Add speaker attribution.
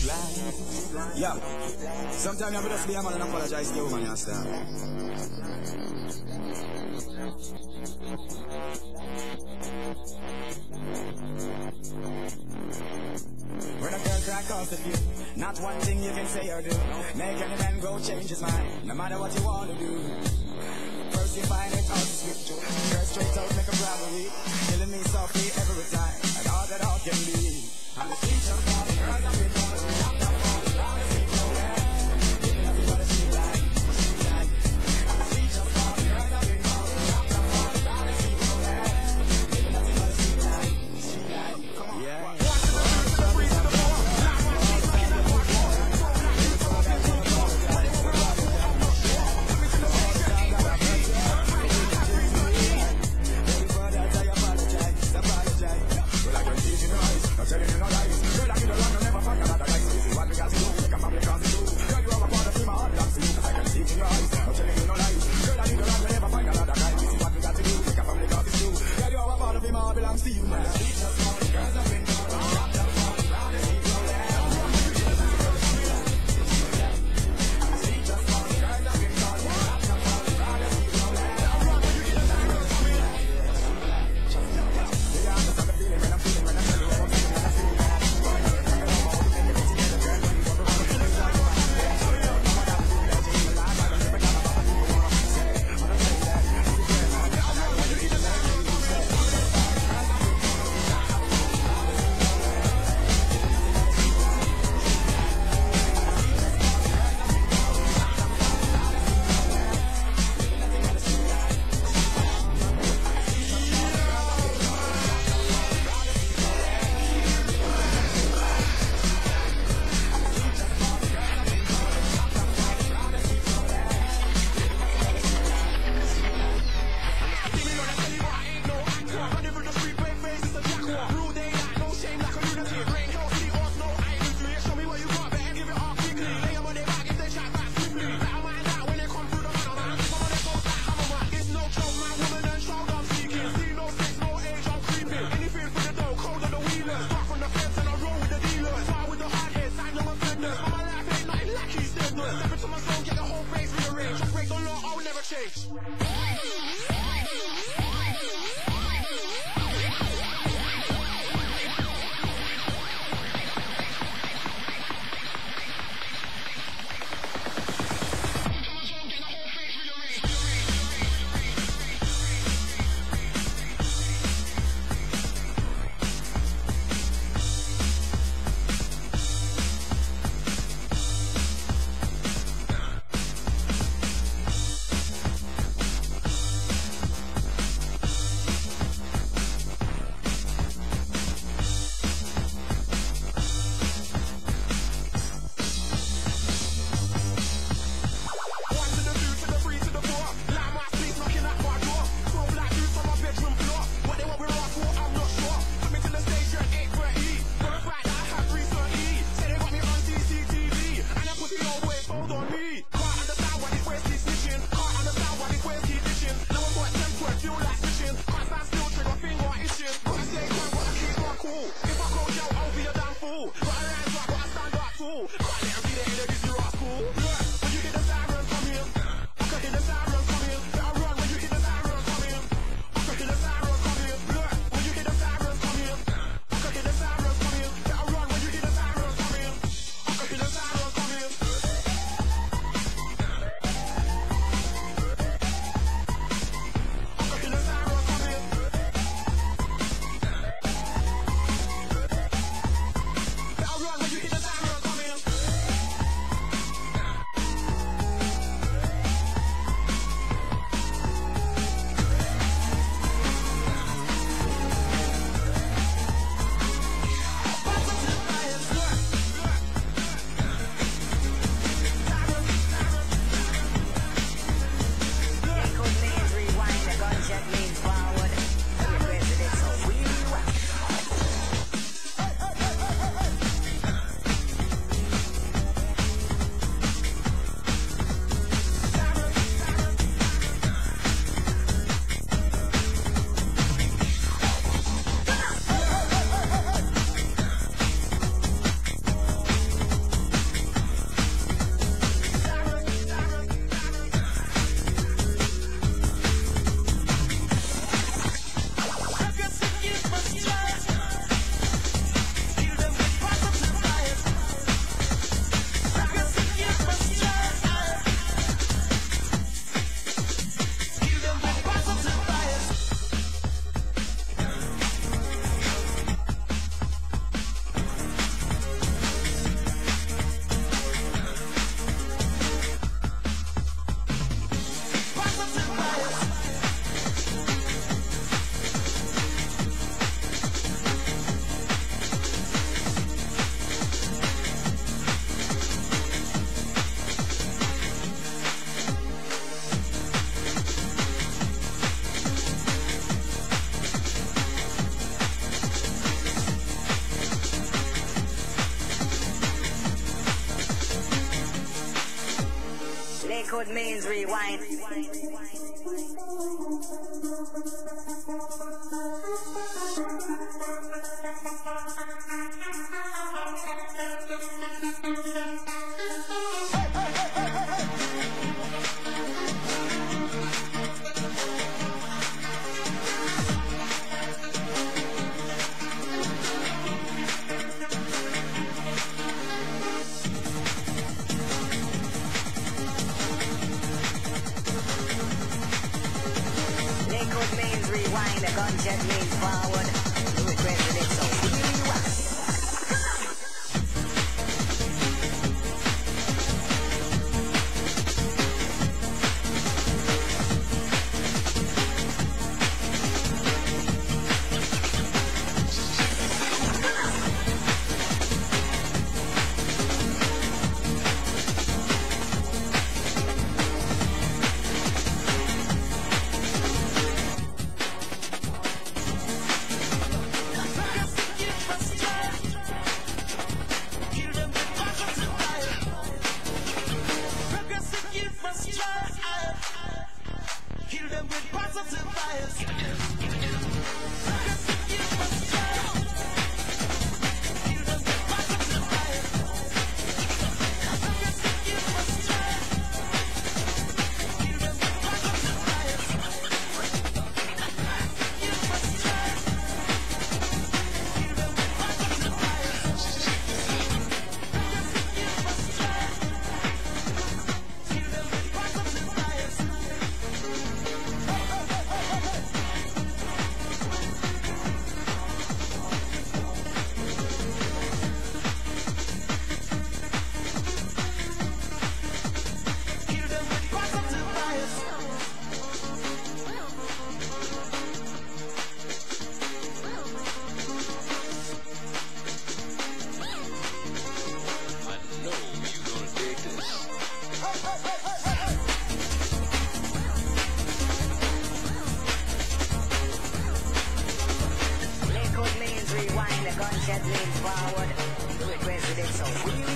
Speaker 1: Yeah. Sometimes I just be a man and apologize to you, man, you understand? When a girl crack off the view, not one thing you can say or do. Make any man go change his mind, no matter what you want to do. First you find it out to speak to. Girl straight out make a robbery, killing me softly every time, and all that all can be. I'm the streets of all the girls I've been calling, I'm not falling down the street nowhere. Giving everybody sweet life, sweet life. I'm the streets of all the girls I've been calling, I'm not falling down the street nowhere. Giving everybody sweet life, sweet life. Come on, yeah.
Speaker 2: Liquid means rewind. Liquid means rewind, a gunshot means forward. Do it crazy, it's so
Speaker 1: kill them with positive bias.
Speaker 2: Liquid means rewind, a gunshot means forward. Do it crazy, it's so weird.